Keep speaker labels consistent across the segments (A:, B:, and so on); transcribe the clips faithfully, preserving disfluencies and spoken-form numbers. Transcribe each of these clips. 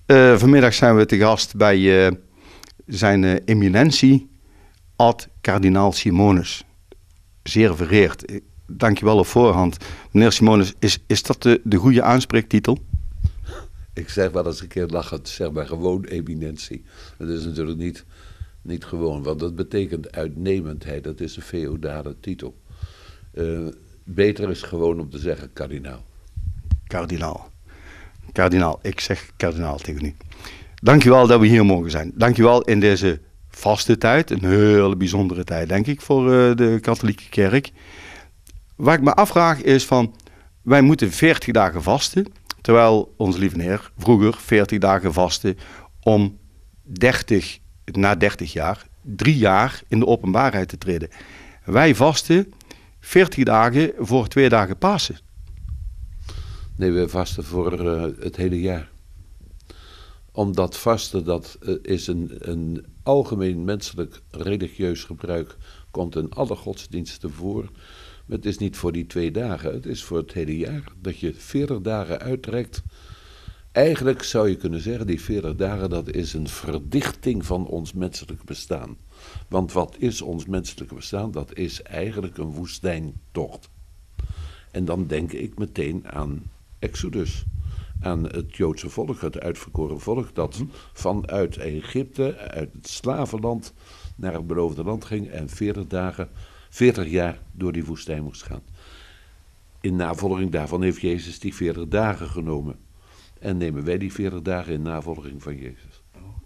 A: Uh, vanmiddag zijn we te gast bij uh, zijn uh, eminentie, ad kardinaal Simonus. Zeer vereerd. Dankjewel op voorhand. Meneer Simonus, is, is dat de, de goede aanspreektitel?
B: Ik zeg wel eens een keer lachend, zeg maar gewoon eminentie. Dat is natuurlijk niet, niet gewoon, want dat betekent uitnemendheid. Dat is een feodale titel. Uh, beter is gewoon om te zeggen kardinaal.
A: Kardinaal. Kardinaal, ik zeg kardinaal tegen u. Dankjewel dat we hier mogen zijn. Dankjewel in deze vaste tijd, een hele bijzondere tijd denk ik voor uh, de katholieke kerk. Wat ik me afvraag is van, wij moeten veertig dagen vasten, terwijl onze lieve Heer vroeger veertig dagen vasten om dertig, na dertig jaar, drie jaar in de openbaarheid te treden. Wij vasten veertig dagen voor twee dagen Pasen.
B: Nee, we vasten voor uh, het hele jaar. Omdat vasten, dat uh, is een, een algemeen menselijk religieus gebruik, komt in alle godsdiensten voor. Maar het is niet voor die twee dagen, het is voor het hele jaar. Dat je veertig dagen uittrekt. Eigenlijk zou je kunnen zeggen, die veertig dagen, dat is een verdichting van ons menselijk bestaan. Want wat is ons menselijke bestaan? Dat is eigenlijk een woestijntocht. En dan denk ik meteen aan Exodus. Aan het Joodse volk, het uitverkoren volk, dat vanuit Egypte, uit het slavenland, naar het beloofde land ging en veertig dagen, veertig jaar door die woestijn moest gaan. In navolging daarvan heeft Jezus die veertig dagen genomen. En nemen wij die veertig dagen in navolging van Jezus.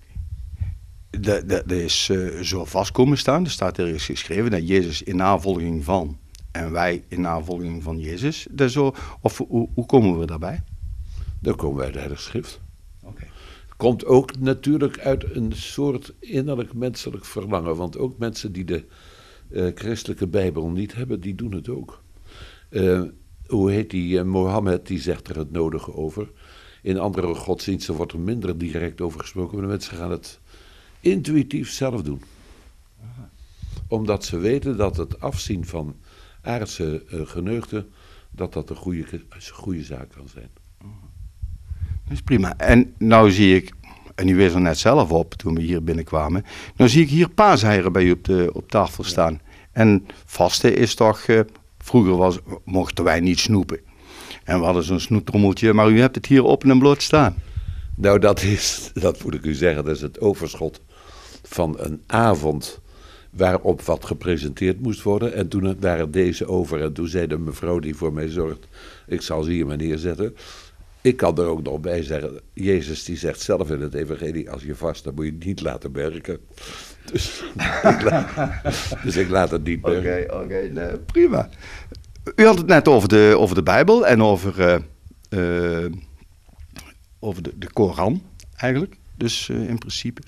A: Dat is uh, zo vast komen staan. Er staat ergens geschreven dat Jezus in navolging van en wij in navolging van Jezus. Dat is zo, of hoe, hoe komen we daarbij?
B: Dan komen wij uit de Heilige Schrift.
A: Okay.
B: Komt ook natuurlijk uit een soort innerlijk menselijk verlangen. Want ook mensen die de uh, christelijke Bijbel niet hebben, die doen het ook. Uh, hoe heet die? Uh, Mohammed, die zegt er het nodige over. In andere godsdiensten wordt er minder direct over gesproken. Maar de mensen gaan het intuïtief zelf doen. Aha. Omdat ze weten dat het afzien van aardse uh, geneugten, dat dat een goede, een goede zaak kan zijn.
A: Dat is prima. En nou zie ik, en u wees er net zelf op toen we hier binnenkwamen, nou zie ik hier paaseieren bij u op, de, op tafel staan. Ja. En vasten is toch, uh, vroeger was, mochten wij niet snoepen. En we hadden zo'n snoeptrommeltje, maar u hebt het hier open en bloot staan.
B: Nou, dat is, dat moet ik u zeggen, dat is het overschot van een avond waarop wat gepresenteerd moest worden. En toen waren deze over en toen zei de mevrouw die voor mij zorgt, ik zal ze hier maar neerzetten. Ik kan er ook nog bij zeggen, Jezus die zegt zelf in het evangelie, als je vast, dan moet je het niet laten merken. Dus, ik, laat, dus ik laat het niet merken.
A: Oké, okay, okay, nee, prima. U had het net over de, over de Bijbel en over, uh, uh, over de, de Koran eigenlijk, dus uh, in principe.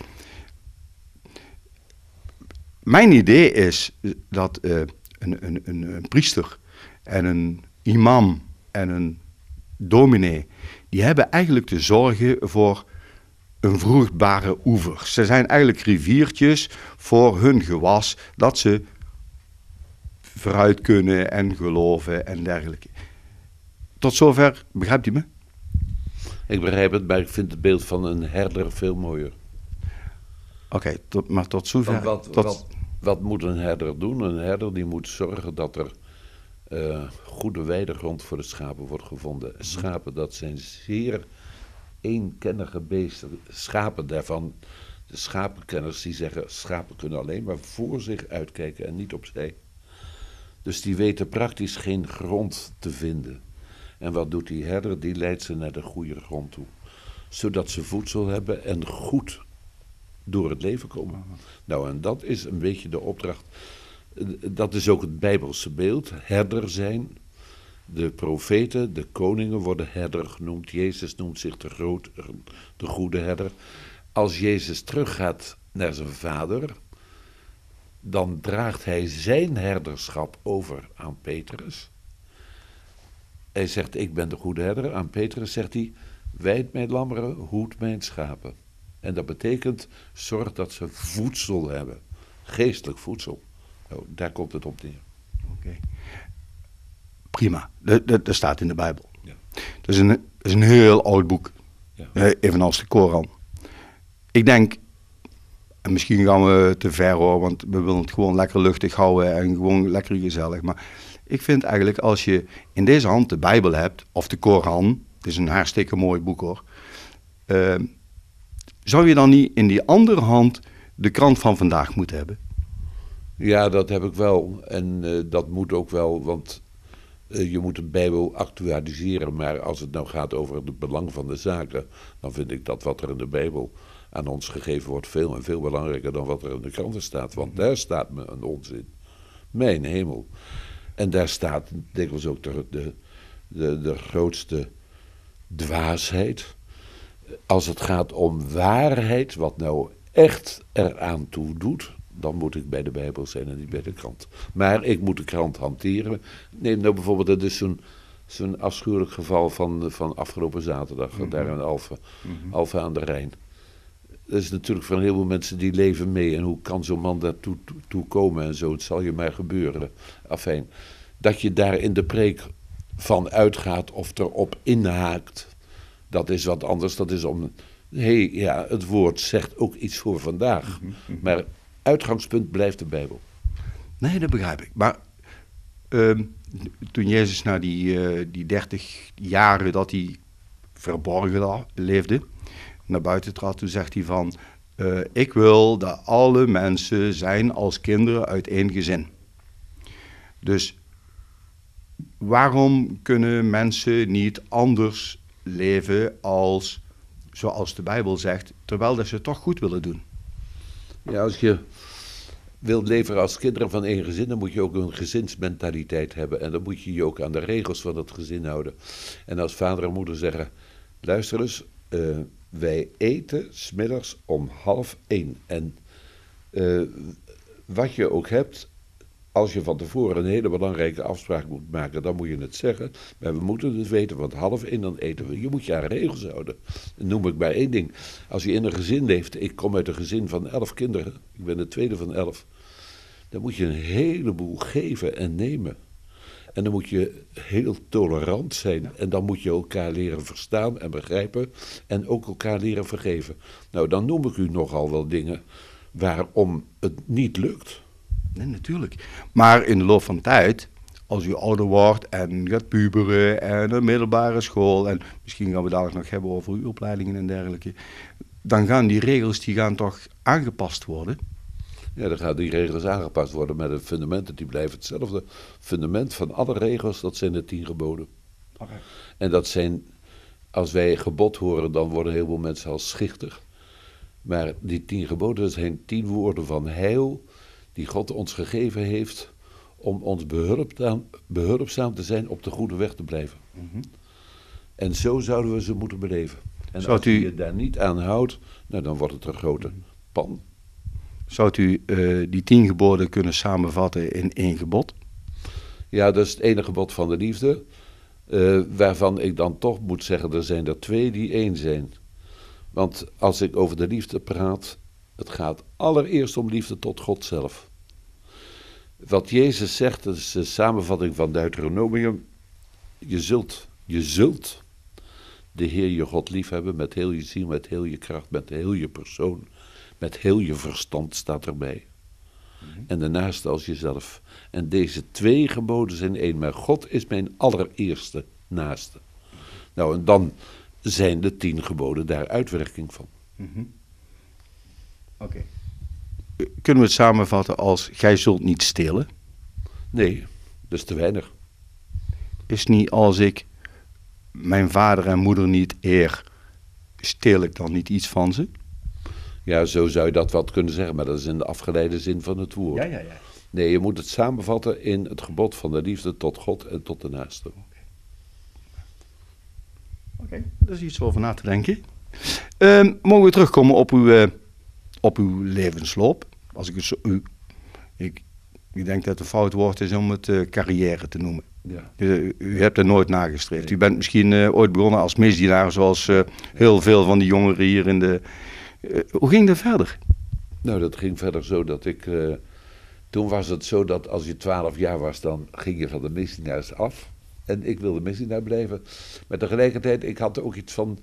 A: Mijn idee is dat uh, een, een, een, een priester en een imam en een dominee, die hebben eigenlijk te zorgen voor een vruchtbare oever. Ze zijn eigenlijk riviertjes voor hun gewas, dat ze vooruit kunnen en geloven en dergelijke. Tot zover, begrijpt u me?
B: Ik begrijp het, maar ik vind het beeld van een herder veel mooier.
A: Oké, okay, maar tot zover...
B: Wat,
A: tot...
B: Wat, wat moet een herder doen? Een herder die moet zorgen dat er uh, goede weidegrond voor de schapen wordt gevonden. Schapen, dat zijn zeer eenkennige beesten. Schapen daarvan, de schapenkenners die zeggen, schapen kunnen alleen maar voor zich uitkijken en niet opzij. Dus die weten praktisch geen grond te vinden. En wat doet die herder? Die leidt ze naar de goede grond toe. Zodat ze voedsel hebben en goed door het leven komen. Nou, en dat is een beetje de opdracht. Dat is ook het Bijbelse beeld. Herder zijn. De profeten, de koningen worden herder genoemd. Jezus noemt zich de, groot, de goede herder. Als Jezus teruggaat naar zijn vader, dan draagt hij zijn herderschap over aan Petrus. Hij zegt, ik ben de goede herder. Aan Petrus zegt hij, wijd mijn lammeren, hoed mijn schapen. En dat betekent, zorg dat ze voedsel hebben. Geestelijk voedsel. Nou, daar komt het op neer.
A: Oké. Okay. Prima. Dat, dat, dat staat in de Bijbel.
B: Ja.
A: Dat is een, dat is een heel oud boek.
B: Ja.
A: Uh, evenals de Koran. Ik denk, en misschien gaan we te ver hoor, want we willen het gewoon lekker luchtig houden en gewoon lekker gezellig. Maar ik vind eigenlijk als je in deze hand de Bijbel hebt, of de Koran, het is een hartstikke mooi boek hoor. Uh, zou je dan niet in die andere hand de krant van vandaag moeten hebben?
B: Ja, dat heb ik wel. En uh, dat moet ook wel, want uh, je moet de Bijbel actualiseren. Maar als het nou gaat over het belang van de zaken, dan vind ik dat wat er in de Bijbel aan ons gegeven wordt veel en veel belangrijker dan wat er in de kranten staat. Want daar staat me een onzin. Mijn hemel. En daar staat dikwijls ook de, de, de, de grootste dwaasheid. Als het gaat om waarheid, wat nou echt eraan toe doet, dan moet ik bij de Bijbel zijn en niet bij de krant. Maar ik moet de krant hanteren. Neem nou bijvoorbeeld, dat is zo'n, zo'n afschuwelijk geval van, van afgelopen zaterdag, mm-hmm. daar in Alphen, mm-hmm. Alphen aan de Rijn. Dat is natuurlijk van heel veel mensen die leven mee. En hoe kan zo'n man daartoe toe, toe komen en zo? Het zal je maar gebeuren. Afijn. Dat je daar in de preek van uitgaat of erop inhaakt, dat is wat anders. Dat is om, hé, hey, ja, het woord zegt ook iets voor vandaag. Mm-hmm. Maar uitgangspunt blijft de Bijbel.
A: Nee, dat begrijp ik. Maar uh, toen Jezus na die, uh, die dertig jaren dat hij verborgen leefde, naar buiten trad, toen zegt hij van, uh, ik wil dat alle mensen zijn als kinderen uit één gezin. Dus waarom kunnen mensen niet anders leven als, zoals de Bijbel zegt, terwijl dat ze het toch goed willen doen?
B: Ja, als je wilt leven als kinderen van één gezin, dan moet je ook een gezinsmentaliteit hebben. En dan moet je je ook aan de regels van het gezin houden. En als vader en moeder zeggen, luister eens, uh, wij eten 's middags om half één. En uh, wat je ook hebt, als je van tevoren een hele belangrijke afspraak moet maken, dan moet je het zeggen. Maar we moeten het weten, want half één dan eten we. Je moet je aan regels houden. Dan noem ik maar één ding. Als je in een gezin leeft, ik kom uit een gezin van elf kinderen, ik ben de tweede van elf, dan moet je een heleboel geven en nemen. En dan moet je heel tolerant zijn. En dan moet je elkaar leren verstaan en begrijpen. En ook elkaar leren vergeven. Nou, dan noem ik u nogal wel dingen waarom het niet lukt.
A: Nee, natuurlijk. Maar in de loop van de tijd, als u ouder wordt en gaat puberen en een middelbare school, en misschien gaan we dadelijk nog hebben over uw opleidingen en dergelijke, dan gaan die regels die gaan toch aangepast worden?
B: Ja, dan gaan die regels aangepast worden, maar de fundamenten die blijven hetzelfde. Fundament van alle regels, dat zijn de tien geboden. Okay. En dat zijn, als wij gebod horen, dan worden heel veel mensen al schichtig. Maar die tien geboden zijn tien woorden van heil die God ons gegeven heeft om ons behulpzaam, behulpzaam te zijn op de goede weg te blijven. Mm-hmm. En zo zouden we ze moeten beleven. En Zou als u je daar niet aan houdt, nou, dan wordt het een grote pan.
A: Zou u uh, die tien geboden kunnen samenvatten in één gebod?
B: Ja, dat is het ene gebod van de liefde, uh, waarvan ik dan toch moet zeggen, er zijn er twee die één zijn. Want als ik over de liefde praat, het gaat allereerst om liefde tot God zelf. Wat Jezus zegt, dat is de samenvatting van Deuteronomium. Je zult, je zult de Heer je God liefhebben met heel je ziel, met heel je kracht, met heel je persoon, met heel je verstand staat erbij. Mm-hmm. En de naaste als jezelf. En deze twee geboden zijn één, maar God is mijn allereerste naaste. Nou, en dan zijn de tien geboden daar uitwerking van.
A: Mm-hmm. Oké. Okay. Kunnen we het samenvatten als, gij zult niet stelen?
B: Nee, dat is te weinig.
A: Is niet als ik mijn vader en moeder niet eer, steel ik dan niet iets van ze?
B: Ja, zo zou je dat wat kunnen zeggen, maar dat is in de afgeleide zin van het woord.
A: Ja, ja, ja.
B: Nee, je moet het samenvatten in het gebod van de liefde tot God en tot de naaste. Oké,
A: okay. Okay, dat is iets over na te denken. Uh, mogen we terugkomen op uw, uh, op uw levensloop? Als ik het zo, u, ik, ik denk dat het een fout woord is om het uh, carrière te noemen. Ja. U, u hebt er nooit nagestreefd. Nee. U bent misschien uh, ooit begonnen als misdienaar, zoals uh, heel veel van die jongeren hier in de... Uh, hoe ging dat verder?
B: Nou, dat ging verder zo dat ik... Uh, toen was het zo dat als je twaalf jaar was, dan ging je van de misdienaars af. En ik wilde misdienaar blijven. Maar tegelijkertijd, ik had ook iets van...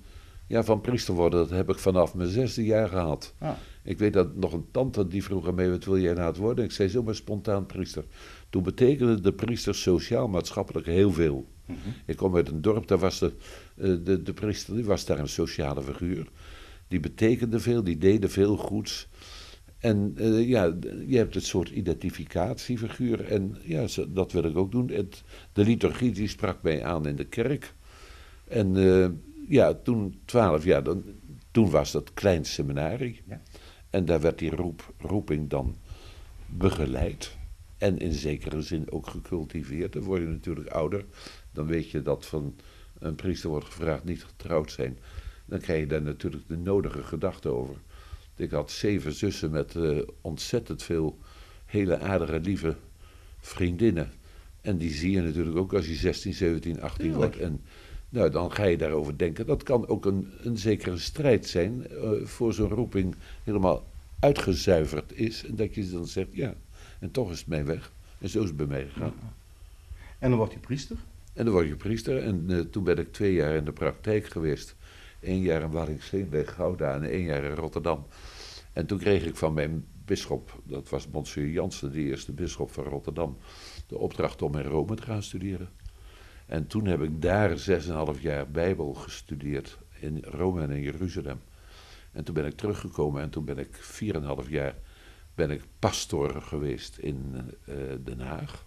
B: Ja, van priester worden, dat heb ik vanaf mijn zesde jaar gehad.
A: Ah.
B: Ik weet dat nog een tante die vroeg aan mij, wat wil jij nou het worden? Ik zei zomaar spontaan priester. Toen betekende de priester sociaal-maatschappelijk heel veel.
A: Mm-hmm.
B: Ik kom uit een dorp, daar was de, de, de priester, die was daar een sociale figuur. Die betekende veel, die deden veel goeds. En uh, ja, je hebt het soort identificatiefiguur en ja, dat wil ik ook doen. Het, de liturgie die sprak mij aan in de kerk. En uh, ja, toen twaalf jaar, dan, toen was dat klein seminarie. Ja. En daar werd die roep, roeping dan begeleid. En in zekere zin ook gecultiveerd. Dan word je natuurlijk ouder. Dan weet je dat van een priester wordt gevraagd niet getrouwd zijn. Dan krijg je daar natuurlijk de nodige gedachten over. Ik had zeven zussen met uh, ontzettend veel hele aardige, lieve vriendinnen. En die zie je natuurlijk ook als je zestien, zeventien, achttien wordt. En nou, dan ga je daarover denken. Dat kan ook een, een zekere strijd zijn uh, voor zo'n roeping helemaal uitgezuiverd is. En dat je dan zegt, ja, en toch is het mijn weg. En zo is het bij mij gegaan.
A: Ja. En dan word je priester?
B: En dan word je priester. En uh, toen ben ik twee jaar in de praktijk geweest. Eén jaar in Waddinxveen bij Gouda en één jaar in Rotterdam. En toen kreeg ik van mijn bisschop, dat was Monsieur Jansen, de eerste bisschop van Rotterdam, de opdracht om in Rome te gaan studeren. En toen heb ik daar zes en een half jaar Bijbel gestudeerd in Rome en in Jeruzalem. En toen ben ik teruggekomen en toen ben ik vier en een half jaar ben ik pastoor geweest in uh, Den Haag.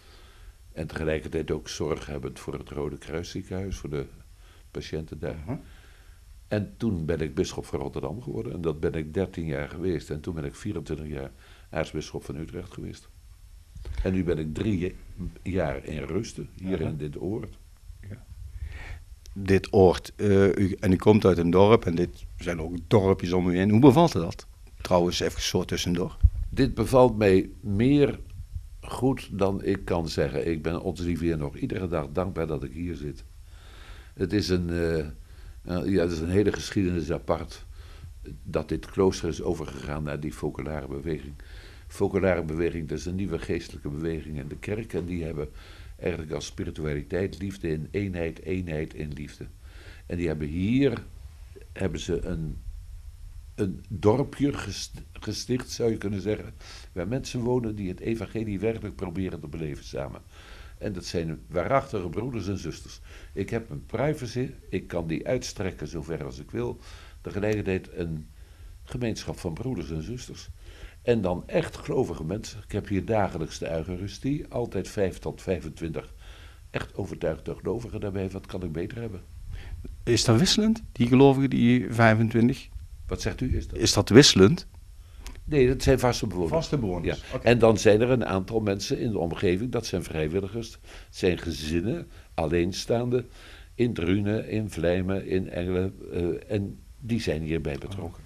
B: En tegelijkertijd ook zorghebbend voor het Rode Kruisziekenhuis, voor de patiënten daar. Uh-huh. En toen ben ik bisschop van Rotterdam geworden. En dat ben ik dertien jaar geweest. En toen ben ik vierentwintig jaar aartsbisschop van Utrecht geweest. En nu ben ik drie jaar in Rusten, hier uh-huh. in dit oord.
A: Ja. Dit oord, uh, u, en u komt uit een dorp, en dit zijn ook dorpjes om u heen. Hoe bevalt het dat? Trouwens, even zo tussendoor.
B: Dit bevalt mij meer goed dan ik kan zeggen. Ik ben ons lief Heer nog iedere dag dankbaar dat ik hier zit. Het is een... Uh, Uh, ja, dat is een hele geschiedenis apart, dat dit klooster is overgegaan naar die focolare beweging. Focolare beweging, dat is een nieuwe geestelijke beweging in de kerk en die hebben eigenlijk als spiritualiteit liefde in eenheid, eenheid in liefde. En die hebben hier, hebben ze een, een dorpje gesticht, zou je kunnen zeggen, waar mensen wonen die het evangelie werkelijk proberen te beleven samen. En dat zijn waarachtige broeders en zusters. Ik heb een privacy, ik kan die uitstrekken zover als ik wil. Tegelijkertijd een gemeenschap van broeders en zusters. En dan echt gelovige mensen. Ik heb hier dagelijks de Eucharistie, altijd vijf tot vijfentwintig echt overtuigde gelovigen daarbij. Wat kan ik beter hebben?
A: Is dat wisselend, die gelovigen, die vijfentwintig?
B: Wat zegt u, is dat?
A: Is dat wisselend?
B: Nee, dat zijn vaste bewoners.
A: Vaste bewoners.
B: Ja. Okay. En dan zijn er een aantal mensen in de omgeving, dat zijn vrijwilligers, het zijn gezinnen, alleenstaande, in Drunen, in Vlijmen, in Engelen, uh, en die zijn hierbij betrokken.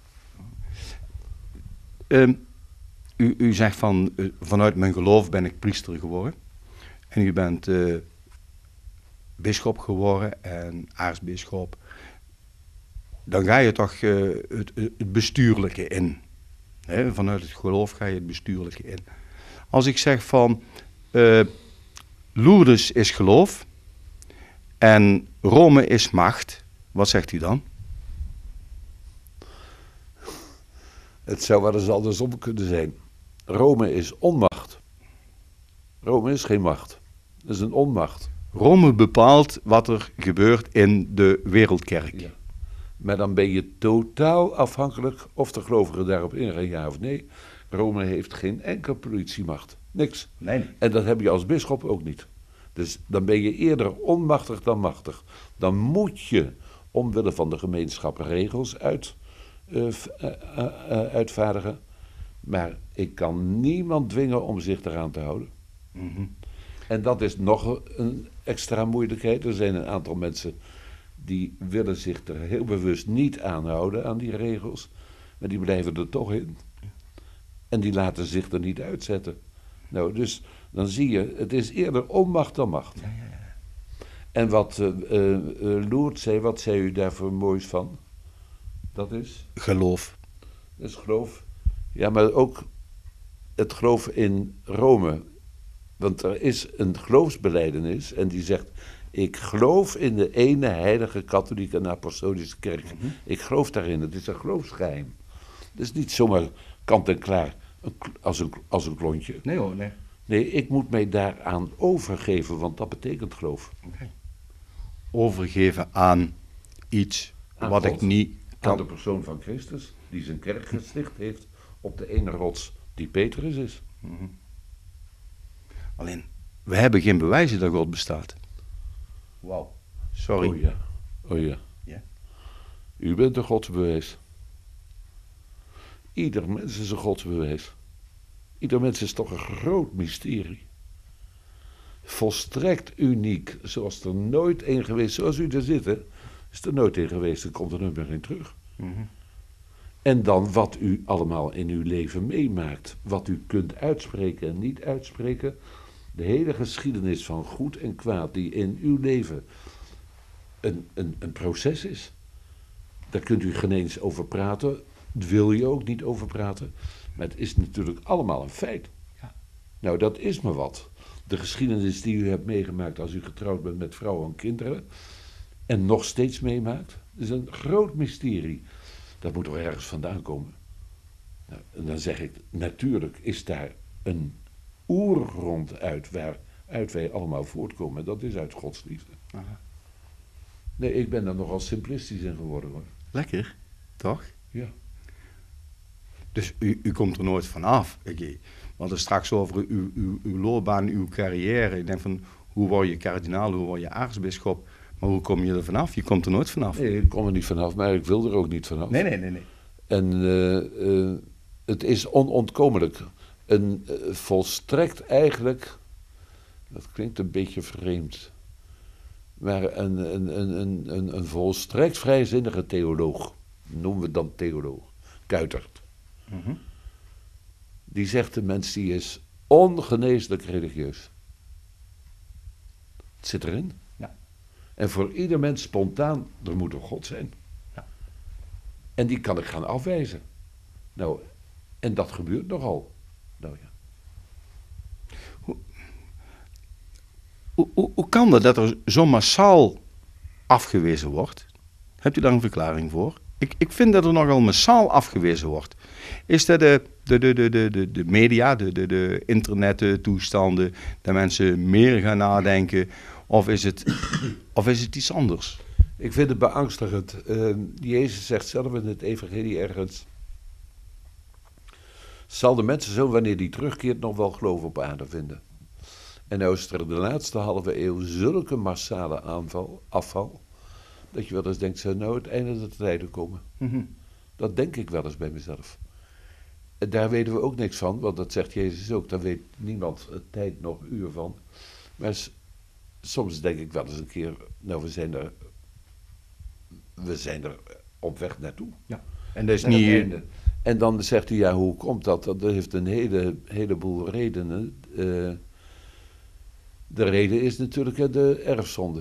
A: Oh. Um, u, u zegt van, uh, vanuit mijn geloof ben ik priester geworden, en u bent uh, bisschop geworden en aartsbisschop. Dan ga je toch uh, het, het bestuurlijke in. He, vanuit het geloof ga je het bestuurlijke in. Als ik zeg van uh, Lourdes is geloof en Rome is macht, wat zegt u dan?
B: Het zou wel eens andersom kunnen zijn. Rome is onmacht. Rome is geen macht. Het is een onmacht.
A: Rome bepaalt wat er gebeurt in de wereldkerk.
B: Ja. Maar dan ben je totaal afhankelijk of de gelovigen daarop ingaan, ja of nee. Rome heeft geen enkele politiemacht. Niks.
A: Nee.
B: En dat heb je als bisschop ook niet. Dus dan ben je eerder onmachtig dan machtig. Dan moet je, omwille van de gemeenschap, regels uit, uh, uh, uh, uitvaardigen. Maar ik kan niemand dwingen om zich eraan te houden.
A: Mm-hmm.
B: En dat is nog een extra moeilijkheid. Er zijn een aantal mensen die willen zich er heel bewust niet aan houden, aan die regels. Maar die blijven er toch in. En die laten zich er niet uitzetten. Nou, dus dan zie je, het is eerder onmacht dan macht.
A: Ja, ja, ja.
B: En wat uh, uh, Loert zei, wat zei u daarvoor moois van? Dat is?
A: Geloof.
B: Dat is geloof. Ja, maar ook het geloof in Rome. Want er is een geloofsbelijdenis en die zegt, Ik geloof in de ene heilige katholieke en apostolische kerk. Mm-hmm. Ik geloof daarin. Het is een geloofsgeheim. Het is niet zomaar kant en klaar een, als, een, als een klontje.
A: Nee hoor, nee.
B: Nee, ik moet mij daaraan overgeven, want dat betekent geloof.
A: Okay. Overgeven aan iets aan wat God, ik niet kan.
B: Aan de persoon van Christus, die zijn kerk gesticht heeft op de ene rots die Petrus is.
A: Mm-hmm. Alleen, we hebben geen bewijzen dat God bestaat.
B: Wauw.
A: Sorry.
B: Oh ja. Oh ja.
A: Ja.
B: U bent een godsbewijs. Ieder mens is een godsbewijs. Ieder mens is toch een groot mysterie. Volstrekt uniek, zoals er nooit één geweest, zoals u er zit, hè, is er nooit één geweest, dan komt er nooit meer in terug.
A: Mm-hmm.
B: En dan wat u allemaal in uw leven meemaakt, wat u kunt uitspreken en niet uitspreken, de hele geschiedenis van goed en kwaad die in uw leven een, een, een proces is. Daar kunt u geen eens over praten, daar wil je ook niet over praten, maar het is natuurlijk allemaal een feit.
A: Ja.
B: Nou, dat is maar wat. De geschiedenis die u hebt meegemaakt als u getrouwd bent met vrouwen en kinderen en nog steeds meemaakt, is een groot mysterie. Dat moet er ergens vandaan komen. Nou, en dan zeg ik, natuurlijk is daar een oergrond uit waaruit wij allemaal voortkomen. Dat is uit Gods liefde.
A: Aha.
B: Nee, ik ben daar nogal simplistisch in geworden, hoor.
A: Lekker, toch?
B: Ja.
A: Dus u, u komt er nooit vanaf. Ik, want er straks over uw, uw, uw loopbaan, uw carrière. Ik denk van, hoe word je kardinaal, hoe word je aartsbisschop? Maar hoe kom je er vanaf? Je komt er nooit vanaf.
B: Nee, ik kom er niet vanaf, maar ik wil er ook niet vanaf.
A: Nee, nee, nee. nee.
B: En uh, uh, het is onontkomelijk. Een uh, volstrekt eigenlijk, dat klinkt een beetje vreemd, maar een, een, een, een, een, een volstrekt vrijzinnige theoloog, noemen we dan theoloog, Kuitert.
A: Mm-hmm.
B: Die zegt de mens die is ongeneeslijk religieus. Het zit erin.
A: Ja.
B: En voor ieder mens spontaan, er moet een God zijn.
A: Ja.
B: En die kan ik gaan afwijzen. Nou, en dat gebeurt nogal. Nou ja.
A: Hoe, hoe, hoe, hoe kan dat dat er zo massaal afgewezen wordt? Hebt u daar een verklaring voor? Ik, ik vind dat er nogal massaal afgewezen wordt. Is dat de, de, de, de, de, de media, de, de, de internettoestanden, dat mensen meer gaan nadenken, of is het, of is het iets anders?
B: Ik vind het beangstigend. Uh, Jezus zegt zelf in het evangelie ergens, zal de mensenzoon, wanneer die terugkeert, nog wel geloof op aarde vinden. En nou is er de laatste halve eeuw zulke massale aanval, afval, dat je wel eens denkt, zou nou het einde der tijden komen?
A: Mm-hmm.
B: Dat denk ik wel eens bij mezelf. En daar weten we ook niks van, want dat zegt Jezus ook, daar weet niemand het tijd nog uur van. Maar s- soms denk ik wel eens een keer, nou we zijn er, we zijn er op weg naartoe.
A: Ja. En dat is
B: Naar het
A: niet...
B: einde. En dan zegt hij, ja, hoe komt dat? Dat heeft een hele, heleboel redenen. Uh, de reden is natuurlijk uh, de erfzonde.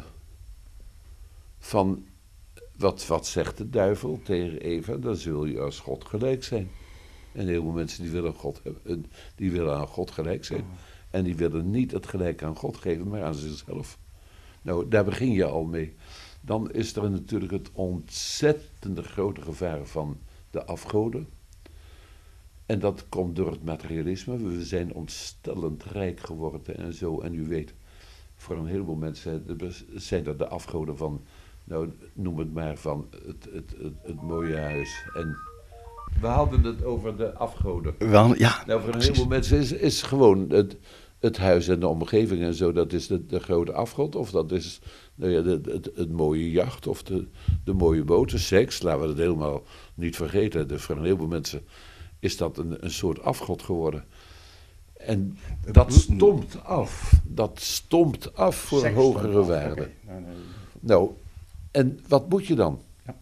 B: Van, wat, wat zegt de duivel tegen Eva? Dan zul je als God gelijk zijn. En heel veel mensen die willen, God hebben, die willen aan God gelijk zijn. En die willen niet het gelijk aan God geven, maar aan zichzelf. Nou, daar begin je al mee. Dan is er natuurlijk het ontzettende grote gevaar van de afgoden. En dat komt door het materialisme. We zijn ontstellend rijk geworden en zo. En u weet, voor een heleboel mensen zijn er de afgoden van, nou noem het maar, van het, het, het, het mooie huis. En we hadden het over de afgoden.
A: Wel, ja,
B: nou, voor een
A: precies.
B: heleboel mensen is, is gewoon het, het huis en de omgeving en zo, dat is de, de grote afgod. Of dat is nou ja, de, het, het mooie jacht of de, de mooie boten, seks. Laten we dat helemaal niet vergeten. Dus voor een heleboel mensen is dat een, een soort afgod geworden. En dat stomt af. Dat stomt af voor
A: Seks
B: een hogere
A: stomt af,
B: waarde.
A: oké. Nee, nee.
B: Nou, en wat moet je dan?
A: Ja.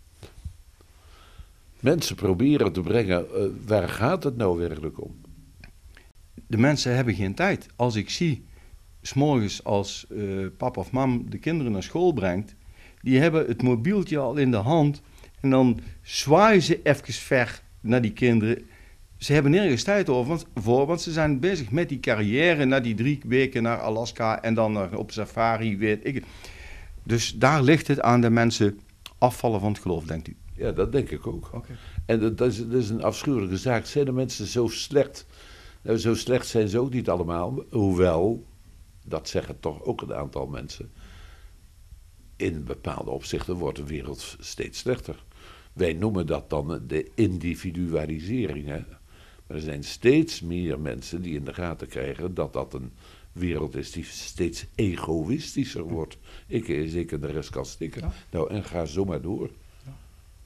B: Mensen proberen te brengen, uh, waar gaat het nou werkelijk om?
A: De mensen hebben geen tijd. Als ik zie, 's morgens als uh, papa of mam de kinderen naar school brengt, die hebben het mobieltje al in de hand en dan zwaaien ze even ver naar die kinderen. ze hebben nergens tijd over, want, voor, want ze zijn bezig met die carrière, na die drie weken naar Alaska en dan naar, op safari, weet ik. Dus daar ligt het aan de mensen afvallen van het geloof, denkt u?
B: Ja, dat denk ik ook.
A: Okay.
B: En dat, dat, is, dat is een afschuwelijke zaak. Zijn de mensen zo slecht? Nou, zo slecht zijn ze ook niet allemaal, hoewel, dat zeggen toch ook een aantal mensen, in bepaalde opzichten wordt de wereld steeds slechter. Wij noemen dat dan de individualisering. Hè? Maar er zijn steeds meer mensen die in de gaten krijgen dat dat een wereld is die steeds egoïstischer wordt. Ik is ik en de rest kan stikken. Ja. Nou, en ga zo maar door. Ja.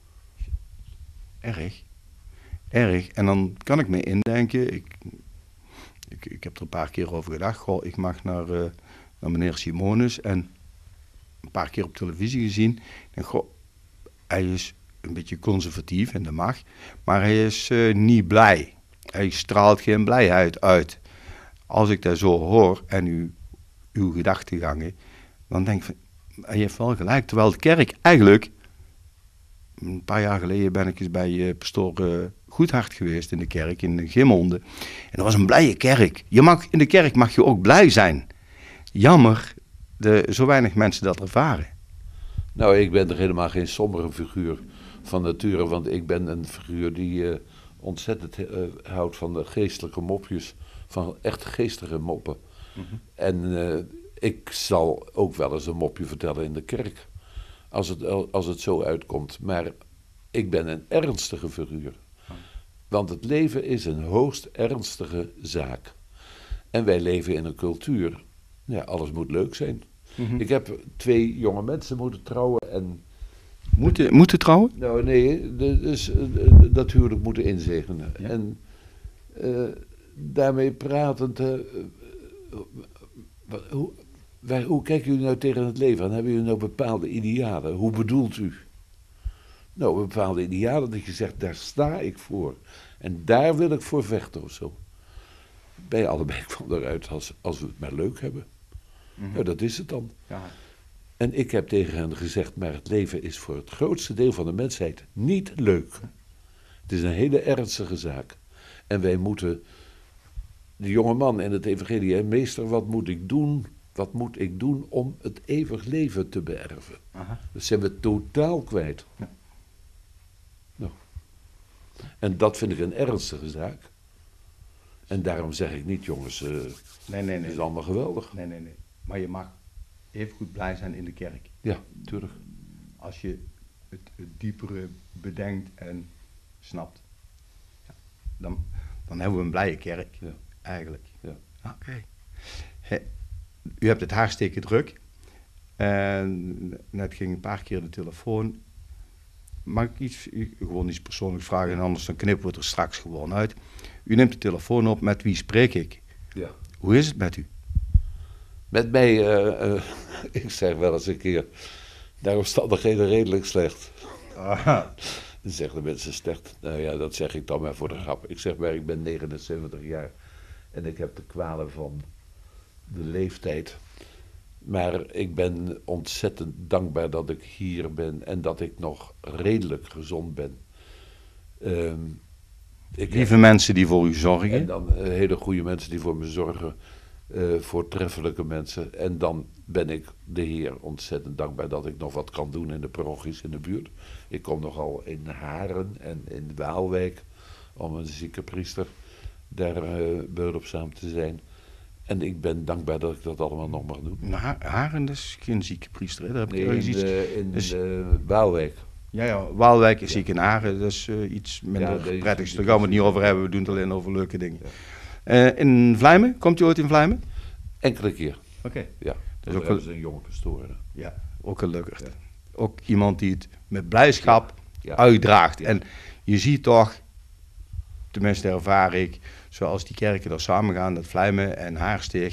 A: Erg. Erg. En dan kan ik me indenken, ik, ik, ik heb er een paar keer over gedacht, goh, ik mag naar, uh, naar meneer Simonus en een paar keer op televisie gezien. En goh, hij is een beetje conservatief en dat mag, maar hij is uh, niet blij. Hij straalt geen blijheid uit. Als ik dat zo hoor en u, uw gedachtegangen, dan denk ik van, hij heeft wel gelijk. Terwijl de kerk eigenlijk, een paar jaar geleden ben ik eens bij uh, pastoor uh, Goedhart geweest in de kerk, in Gimmonde. En dat was een blije kerk. Je mag, in de kerk mag je ook blij zijn. Jammer, de, zo weinig mensen dat ervaren.
B: Nou, ik ben er helemaal geen sombere figuur van nature, want ik ben een figuur die uh, ontzettend uh, houdt van de geestelijke mopjes, van echt geestige moppen. Mm-hmm. En uh, ik zal ook wel eens een mopje vertellen in de kerk, als het, als het zo uitkomt. Maar ik ben een ernstige figuur. Want het leven is een hoogst ernstige zaak. En wij leven in een cultuur, ja, alles moet leuk zijn. Mm-hmm. Ik heb twee jonge mensen moeten trouwen en...
A: Moeten, moeten trouwen?
B: Nou nee, dus dat huwelijk moeten inzegenen. Ja. En uh, daarmee pratend, uh, hoe, waar, hoe kijken jullie nou tegen het leven aan? Hebben jullie nou bepaalde idealen? Hoe bedoelt u? Nou, bepaalde idealen dat je zegt, daar sta ik voor. En daar wil ik voor vechten of zo. Bij allebei kwam eruit als, als we het maar leuk hebben. Mm-hmm. Nou, dat is het dan. Ja. En ik heb tegen hen gezegd, maar het leven is voor het grootste deel van de mensheid niet leuk. Het is een hele ernstige zaak. En wij moeten, de jonge man in het evangelie, hè, meester, wat moet ik doen? Wat moet ik doen om het eeuwig leven te beërven? Aha. Dat zijn we totaal kwijt. Ja. Nou. En dat vind ik een ernstige zaak. En daarom zeg ik niet, jongens, uh, nee, nee, nee. Het is allemaal geweldig.
A: Nee, nee, nee. Maar je mag even goed blij zijn in de kerk.
B: Ja, tuurlijk.
A: Als je het, het diepere bedenkt en snapt. Ja, dan, dan hebben we een blije kerk, ja. Eigenlijk. Ja. Oké. Okay. U hebt het hartstikke druk. En net ging een paar keer de telefoon. Mag ik iets, gewoon iets persoonlijks vragen en anders dan knippen we het er straks gewoon uit. U neemt de telefoon op, met wie spreek ik? Ja. Hoe is het met u?
B: Met mij, uh, uh, ik zeg wel eens een keer, naar omstandigheden redelijk slecht. Aha. Dan zeggen de mensen slecht. Nou ja, dat zeg ik dan maar voor de grap. Ik zeg maar, ik ben negenenzeventig jaar en ik heb de kwalen van de leeftijd. Maar ik ben ontzettend dankbaar dat ik hier ben en dat ik nog redelijk gezond ben. Um, ik
A: Lieve heb, mensen die voor u zorgen.
B: En dan uh, hele goede mensen die voor me zorgen. Uh, voortreffelijke mensen. En dan ben ik de Heer ontzettend dankbaar dat ik nog wat kan doen in de parochies in de buurt. Ik kom nogal in Haren en in Waalwijk om een zieke priester daar uh, behulpzaam te zijn. En ik ben dankbaar dat ik dat allemaal nog mag doen.
A: Maar Haren is geen zieke priester, hè? Daar heb
B: nee,
A: ik
B: in,
A: iets...
B: de, in
A: dus...
B: de Waalwijk.
A: Ja, ja, Waalwijk is ja. ziek in Haren, dat is uh, iets minder ja, prettigs. Daar gaan we het niet over hebben, we doen het alleen over leuke dingen. Ja. Uh, in Vlijmen, komt u ooit in Vlijmen?
B: Enkele keer.
A: Oké. Okay.
B: Ja, dat is ook een, een jonge pastoor.
A: Ja, ook gelukkig. Ja. Ook iemand die het met blijdschap ja. Ja. uitdraagt. Ja. En je ziet toch, tenminste ervaar ik, zoals die kerken er samen gaan, dat Vlijmen en Haarsteeg,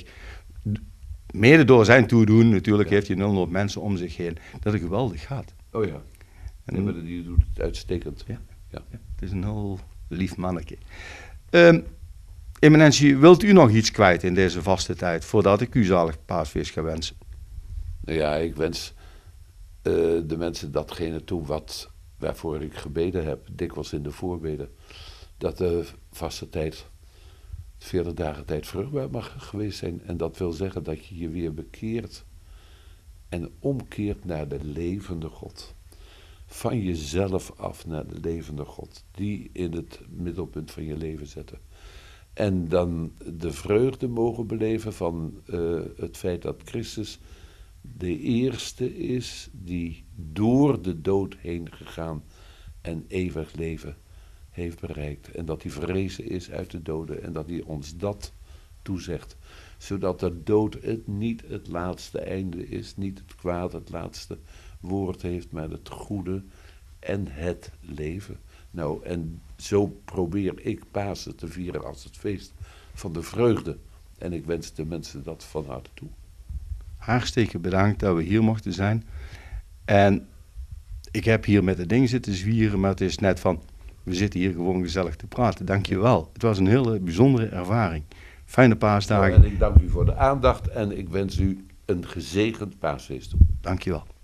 A: mede door zijn toedoen, natuurlijk ja. heeft hij een hele hoop mensen om zich heen, dat het geweldig gaat.
B: Oh ja, en nee, maar die doet het uitstekend.
A: Ja. Ja. Ja. Het is een heel lief mannetje. Um, Eminentie, wilt u nog iets kwijt in deze vaste tijd, voordat ik u zalig paasfeest ga wensen?
B: Nou ja, ik wens uh, de mensen datgene toe wat, waarvoor ik gebeden heb, dikwijls in de voorbeden. dat de vaste tijd veertig dagen tijd vruchtbaar mag geweest zijn. En dat wil zeggen dat je je weer bekeert en omkeert naar de levende God. Van jezelf af naar de levende God, die in het middelpunt van je leven zetten. En dan de vreugde mogen beleven van uh, het feit dat Christus de eerste is die door de dood heen gegaan en eeuwig leven heeft bereikt. En dat hij verrezen is uit de doden en dat hij ons dat toezegt. Zodat de dood het niet het laatste einde is, niet het kwaad het laatste woord heeft, maar het goede en het leven. Nou, en zo probeer ik Pasen te vieren als het feest van de vreugde. En ik wens de mensen dat van harte toe.
A: Hartstikke bedankt dat we hier mochten zijn. En ik heb hier met het ding zitten zwieren, maar het is net van, we zitten hier gewoon gezellig te praten. Dank je wel. Het was een hele bijzondere ervaring. Fijne paasdagen.
B: Nou, en ik dank u voor de aandacht en ik wens u een gezegend paasfeest toe.
A: Dank je wel.